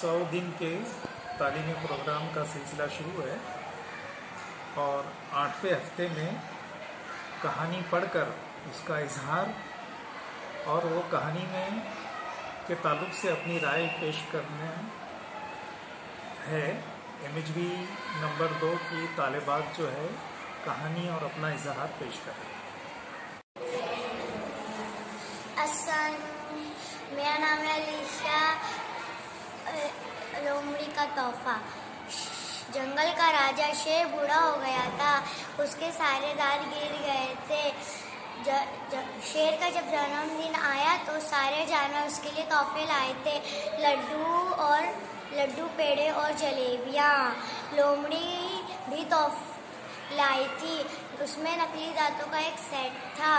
100 दिन के तालीमी प्रोग्राम का सिलसिला शुरू है और 8वें हफ्ते में कहानी पढ़कर उसका इजहार और वो कहानी में के ताल्लुक़ से अपनी राय पेश करना है। MHB नंबर 2 की तालिबात जो है कहानी और अपना इजहार पेश करें। मेरा नाम है अलीशा। लोमड़ी का तोहफा। जंगल का राजा शेर बूढ़ा हो गया था, उसके सारे दांत गिर गए थे। शेर का जब जन्मदिन आया तो सारे जानवर उसके लिए तोहफे लाए थे, लड्डू पेड़े और जलेबियाँ। लोमड़ी भी तोहफे लाई थी, उसमें नकली दांतों का एक सेट था।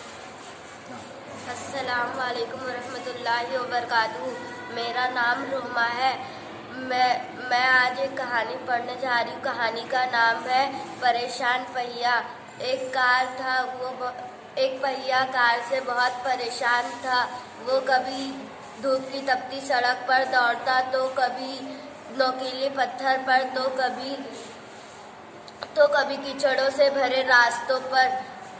अस्सलाम वालेकुम वरहमतुल्लाहि वबरकातुहू। मेरा नाम रोमा है। मैं आज एक कहानी पढ़ने जा रही हूँ। कहानी का नाम है परेशान पहिया। एक पहिया कार से बहुत परेशान था। वो कभी धूप की तपती सड़क पर दौड़ता, तो कभी नोकीले पत्थर पर, तो कभी कीचड़ों से भरे रास्तों पर।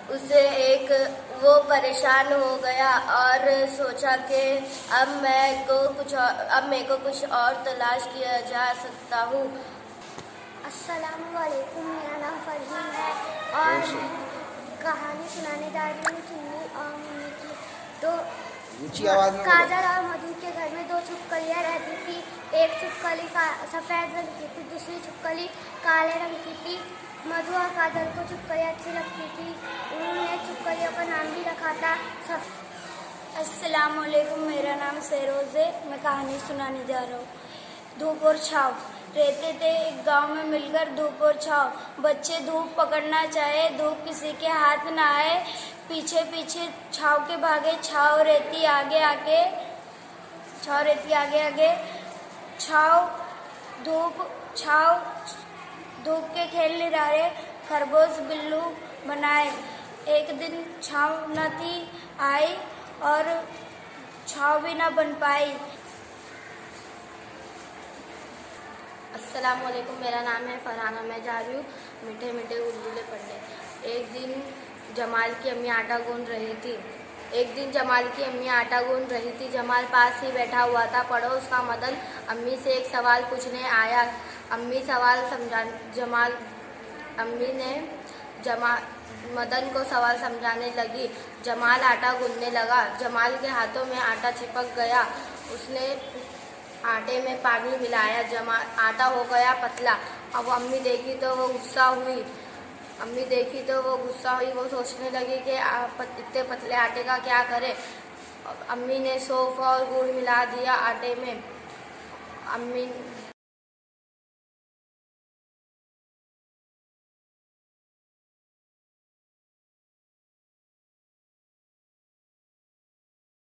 वो परेशान हो गया और सोचा कि अब मेरे को कुछ और तलाश किया जा सकता हूँ। अस्सलाम वालेकुम, मेरा नाम फरहीन है और कहानी सुनाने जा रही हूँ चुन्नी और मुन्नी की। तो काजल और मधु के घर में 2 छिपकलियाँ रहती थी। एक छिपकली सफ़ेद रंग की थी, दूसरी छिपकली काले रंग की थी। मधु और काजल को छिपकली अच्छी लगती थी। उन्होंने छिपकलियों का नाम भी रखा था अस्सलाम वालेकुम, मेरा नाम सरोज है। मैं कहानी सुनाने जा रहा हूँ। धूप और छाव। रहते थे एक गांव में मिलकर धूप और छाव। बच्चे धूप पकड़ना चाहे, धूप किसी के हाथ ना आए। पीछे पीछे छाव के भागे, छाव रहती आगे आगे। धूप के खेल निरारे, खरगोश बिल्लू बनाए। एक दिन छाव न थी आई और छाव भी न बन पाई। अस्सलाम वालेकुम, मेरा नाम है फरहाना। मैं जा रही हूँ मीठे मीठे गुलगुले पढ़ने। एक दिन जमाल की अम्मी आटा गूंद रही थी। जमाल पास ही बैठा हुआ था। पड़ोस का मदन अम्मी से एक सवाल पूछने आया। अम्मी ने मदन को सवाल समझाने लगी। जमाल आटा गूंदने लगा। जमाल के हाथों में आटा चिपक गया। उसने आटे में पानी मिलाया। आटा हो गया पतला। अब अम्मी देखी तो वो गुस्सा हुई। वो सोचने लगी कि इतने पतले आटे का क्या करे। अम्मी ने सौंफ और गुड़ मिला दिया आटे में। अम्मी